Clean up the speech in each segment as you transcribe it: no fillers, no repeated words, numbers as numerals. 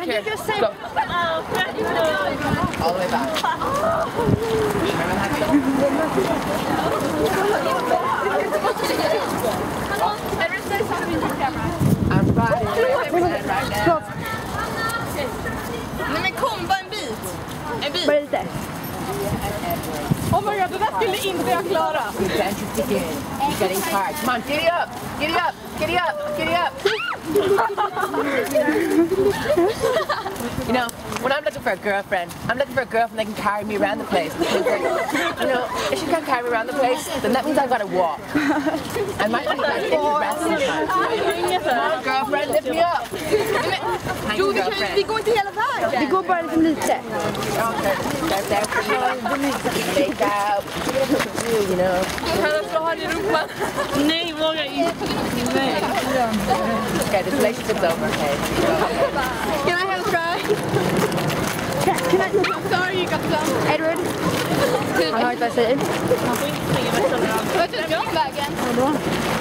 here. Go. All the way back. Remember that? I'm right now. Nej men kom, bara en bit. En bit. Bara lite. Oh my god, det där skulle inte jag klara. You're getting tired. Come on, giddy up! Giddy up! Giddy up! Giddy up! You know, when I'm looking for a girlfriend that can carry me around the place. You know, if she can't carry me around the place, then that means I've got to walk. I might not even get to rest sometimes. Come on, girlfriend, lift me up! Jo, vi går inte hela vägen. Vi går bara liksom lite. Make out. You know. Kan jag slå här i rumpan? Nej, vågar inte. Nej. Okay, this relationship's over, okay? Can I have a try? Can I... Sorry, you got some. Edward? Han har inte vad jag säger. Man får inte springa med överallt. Vad är det om vägen? Vadå?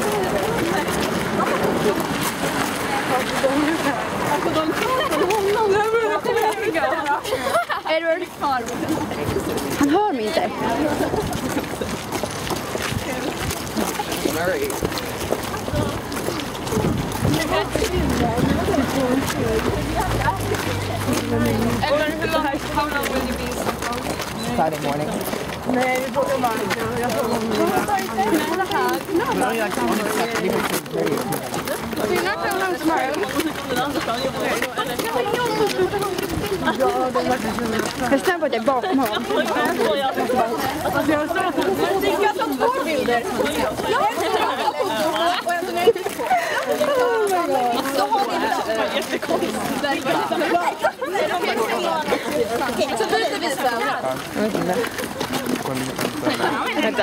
Edward? Han hör mig inte. Murray. Edward, how long will you be? Friday morning. Nej, vi får bara. Jag får jag stämmer på att jag är bakom honom. Jag tar 2 bilder. Så har ni det. Så du ska visa. Vänta.